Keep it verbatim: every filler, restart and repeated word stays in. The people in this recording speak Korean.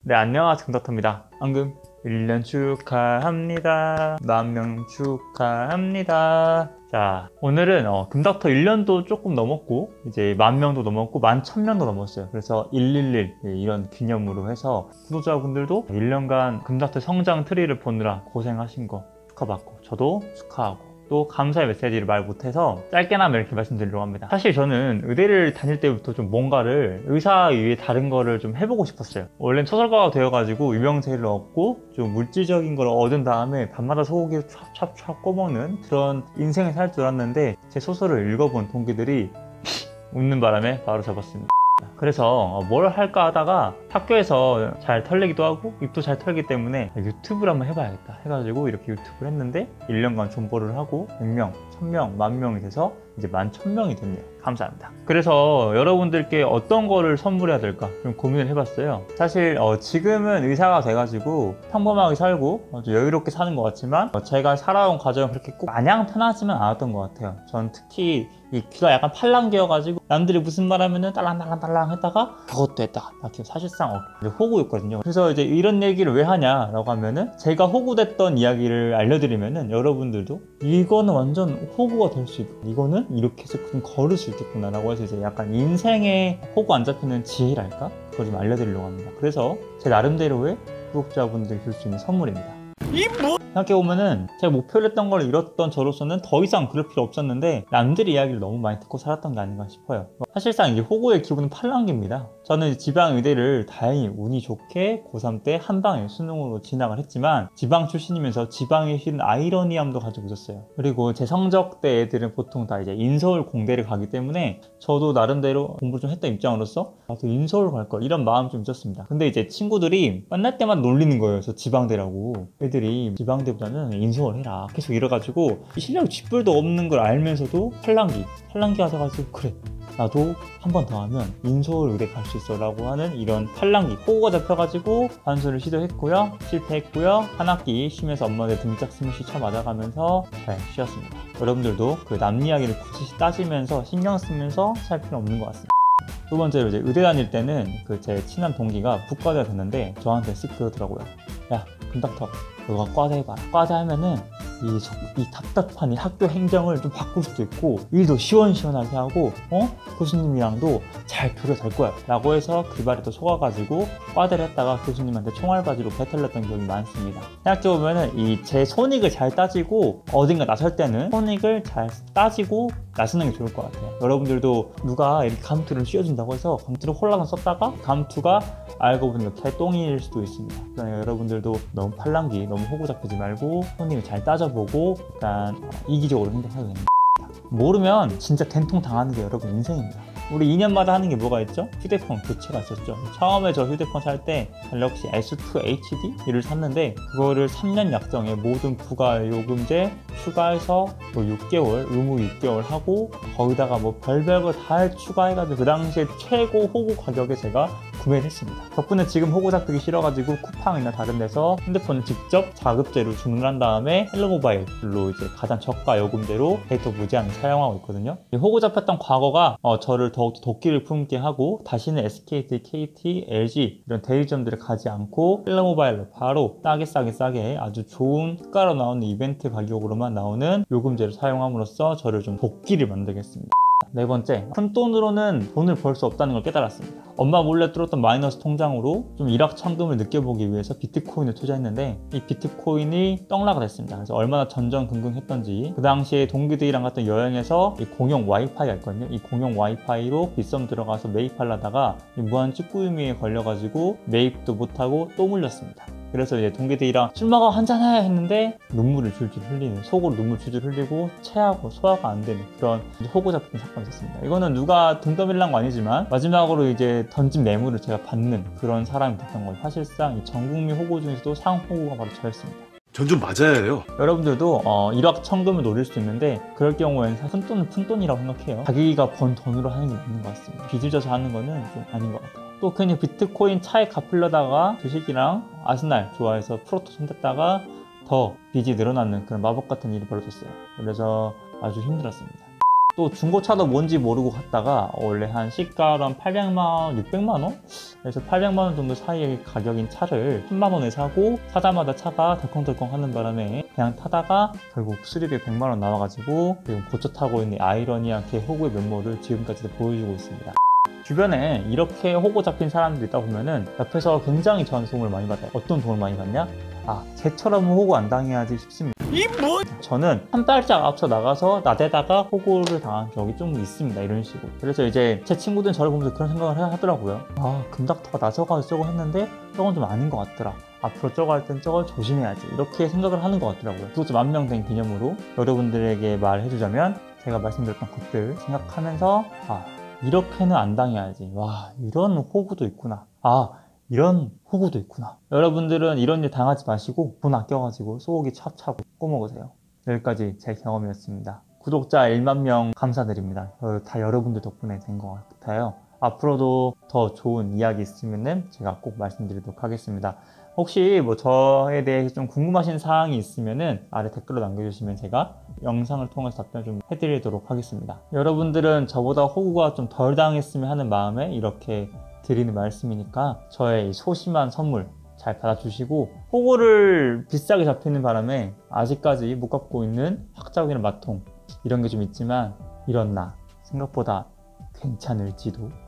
네, 안녕하세요. 금닥터입니다. 앙금 일 년 축하합니다. 만 명 축하합니다. 자, 오늘은 어, 금닥터 일 년도 조금 넘었고 이제 만 명도 넘었고 만 천 명도 넘었어요. 그래서 일일일 이런 기념으로 해서 구독자분들도 일 년간 금닥터 성장 트리를 보느라 고생하신 거 축하받고 저도 축하하고 또 감사의 메시지를 말 못해서 짧게나마 이렇게 말씀드리려고 합니다. 사실 저는 의대를 다닐 때부터 좀 뭔가를 의사 이외에 다른 거를 좀 해보고 싶었어요. 원래는 소설가가 되어가지고 유명세를 얻고 좀 물질적인 걸 얻은 다음에 밤마다 소고기 찹찹찹 꺼먹는 그런 인생을 살 줄 알았는데 제 소설을 읽어본 동기들이 웃는 바람에 바로 접었습니다. 그래서 뭘 할까 하다가 학교에서 잘 털리기도 하고 입도 잘 털기 때문에 유튜브를 한번 해봐야겠다 해가지고 이렇게 유튜브를 했는데 일 년간 존버를 하고 백 명, 천 명, 만 명이 돼서 이제 만 천 명이 됐네요. 감사합니다. 그래서 여러분들께 어떤 거를 선물해야 될까 좀 고민을 해봤어요. 사실 어 지금은 의사가 돼가지고 평범하게 살고 어 여유롭게 사는 것 같지만 어 제가 살아온 과정은 그렇게 꼭 마냥 편하지는 않았던 것 같아요. 전 특히 이 귀가 약간 팔랑귀여가지고 남들이 무슨 말 하면은 딸랑딸랑딸랑 했다가 저것도 했다가 사실상 어, 호구였거든요. 그래서 이제 이런 얘기를 왜 하냐라고 하면은 제가 호구됐던 이야기를 알려드리면은 여러분들도 이거는 완전 호구가 될 수 있고 이거는 이렇게 해서 좀 걸을 수 있겠구나 라고 해서 이제 약간 인생에 호구 안 잡히는 지혜랄까? 그걸 좀 알려드리려고 합니다. 그래서 제 나름대로의 구독자분들이 줄 수 있는 선물입니다. 이 뭐? 생각해보면은 제가 목표를 했던 걸 이뤘던 저로서는 더 이상 그럴 필요 없었는데 남들의 이야기를 너무 많이 듣고 살았던 게 아닌가 싶어요. 사실상 이제 호구의 기분은 팔랑귀입니다. 저는 지방의대를 다행히 운이 좋게 고삼 때 한방에 수능으로 진학을 했지만 지방 출신이면서 지방에 실은 아이러니함도 가지고 있었어요. 그리고 제 성적대 애들은 보통 다 이제 인서울 공대를 가기 때문에 저도 나름대로 공부를 좀 했던 입장으로서 나도 인서울 갈 걸 이런 마음 좀 있었습니다. 근데 이제 친구들이 만날 때마다 놀리는 거예요. 저 지방대라고. 애들이 지방대보다는 인서울 해라 계속 이래가지고 실력 쥐뿔도 없는 걸 알면서도 팔랑귀 팔랑귀 하셔가지고 그래 나도 한 번 더 하면 인서울 의대 갈 수 있어 라고 하는 이런 팔랑귀 호구가 잡혀가지고 반수를 시도했고요 실패했고요 한 학기 쉬면서 엄마한테 등짝 스매시 쳐 맞아가면서 잘 쉬었습니다. 여러분들도 그 남 이야기를 굳이 따지면서 신경 쓰면서 살 필요는 없는 것 같습니다. 두 번째로 이제 의대 다닐 때는 그 제 친한 동기가 부과대가 됐는데 저한테 쓱 그러더라고요. 야 금닥터 너가 과대 해봐라. 과대 하면은 이, 이 답답한 이 학교 행정을 좀 바꿀 수도 있고 일도 시원시원하게 하고 어? 교수님이랑도 잘 교류될 거야 라고 해서 그 말에 또 속아가지고 과대를 했다가 교수님한테 총알바지로 배틀렸던 기억이 많습니다. 생각해보면은 이 제 손익을 잘 따지고 어딘가 나설 때는 손익을 잘 따지고 나서는 게 좋을 것 같아요. 여러분들도 누가 이렇게 감투를 씌워준다고 해서 감투를 홀라당 썼다가 감투가 알고 보니 개똥일 수도 있습니다. 그러니까 여러분들도 너무 팔랑귀 너무 호구 잡히지 말고 손익을 잘 따져보고 약간 이기적으로 행동해도 됩니다. 모르면 진짜 된통 당하는 게 여러분 인생입니다. 우리 이 년마다 하는 게 뭐가 있죠? 휴대폰 교체가 있었죠. 처음에 저 휴대폰 살 때 갤럭시 에스 투 에이치디를 샀는데 그거를 삼 년 약정에 모든 부가 요금제 추가해서 뭐 육 개월 의무 육 개월 하고 거기다가 뭐 별별 거 다 추가해가지고 그 당시에 최고 호구 가격에 제가 구매를 했습니다. 덕분에 지금 호구 잡히기 싫어가지고 쿠팡이나 다른 데서 핸드폰을 직접 자급제로 주문을 한 다음에 헬로모바일로 이제 가장 저가 요금제로 데이터 무제한을 사용하고 있거든요. 호구 잡혔던 과거가 어, 저를 더욱더 도끼를 품게 하고 다시는 에스케이티, 케이티, 엘지 이런 대리점들을 가지 않고 헬로모바일로 바로 싸게 싸게 싸게 아주 좋은 특가로 나오는 이벤트 가격으로만 나오는 요금제를 사용함으로써 저를 좀 도끼를 만들겠습니다. 네 번째, 큰 돈으로는 돈을 벌 수 없다는 걸 깨달았습니다. 엄마 몰래 뚫었던 마이너스 통장으로 좀 일확천금을 느껴보기 위해서 비트코인을 투자했는데 이 비트코인이 떡락을 했습니다. 그래서 얼마나 전전긍긍했던지 그 당시에 동기들이랑 갔던 여행에서 이 공용 와이파이가 있거든요. 이 공용 와이파이로 빗썸 들어가서 매입하려다가 이 무한 찌꾸유미에 걸려가지고 매입도 못하고 또 물렸습니다. 그래서 이제 동기들이랑 술 먹어 한잔해 했는데 눈물을 줄줄 흘리는 속으로 눈물 줄줄 흘리고 체하고 소화가 안 되는 그런 호구 잡힌 사건이 있었습니다. 이거는 누가 등 떠밀란 거 아니지만 마지막으로 이제 던진 매물을 제가 받는 그런 사람이 됐던 거예요. 사실상 이 전국민 호구 중에서도 상호구가 바로 저였습니다. 전 좀 맞아야 해요. 여러분들도 어, 일확천금을 노릴 수 있는데 그럴 경우에는 푼돈은 푼돈이라고 생각해요. 자기가 번 돈으로 하는 게 맞는 것 같습니다. 빚을 져서 하는 거는 좀 아닌 것 같아요. 또 그냥 비트코인 차익 갚으려다가 주식이랑 아스날 좋아해서 프로토 손댔다가 더 빚이 늘어나는 그런 마법 같은 일이 벌어졌어요. 그래서 아주 힘들었습니다. 또 중고차도 뭔지 모르고 갔다가 원래 한 시가로 한 팔백만 원, 육백만 원? 그래서 팔백만 원 정도 사이의 가격인 차를 천만 원에 사고 사자마자 차가 덜컹덜컹 하는 바람에 그냥 타다가 결국 수리비 백만 원 나와가지고 지금 고쳐 타고 있는 아이러니한 개 호구의 면모를 지금까지도 보여주고 있습니다. 주변에 이렇게 호구 잡힌 사람들이 있다 보면은 옆에서 굉장히 저한테 도움을 많이 받아요. 어떤 도움을 많이 받냐? 아, 쟤처럼 호구 안 당해야지 싶습니다. 이 뭐? 저는 한 발짝 앞서 나가서 나대다가 호구를 당한 적이 좀 있습니다. 이런 식으로. 그래서 이제 제 친구들은 저를 보면서 그런 생각을 하더라고요. 아, 금닥터가 나서가서 저거 했는데 저건 좀 아닌 것 같더라. 앞으로 저거 할 땐 저걸 조심해야지. 이렇게 생각을 하는 것 같더라고요. 구독자 만 명 된 기념으로 여러분들에게 말해주자면 제가 말씀드렸던 것들 생각하면서 아, 이렇게는 안 당해야지. 와, 이런 호구도 있구나. 아, 이런 호구도 있구나. 여러분들은 이런 일 당하지 마시고 돈 아껴가지고 소고기 찹찹 꼬먹으세요. 여기까지 제 경험이었습니다. 구독자 일만 명 감사드립니다. 다 여러분들 덕분에 된 것 같아요. 앞으로도 더 좋은 이야기 있으면 제가 꼭 말씀드리도록 하겠습니다. 혹시 뭐 저에 대해서 좀 궁금하신 사항이 있으면은 아래 댓글로 남겨주시면 제가 영상을 통해서 답변 좀 해드리도록 하겠습니다. 여러분들은 저보다 호구가 좀 덜 당했으면 하는 마음에 이렇게 드리는 말씀이니까 저의 소심한 선물 잘 받아주시고, 호구를 비싸게 잡히는 바람에 아직까지 못 갖고 있는 확자국이나 마통 이런 게 좀 있지만 이런 나 생각보다 괜찮을지도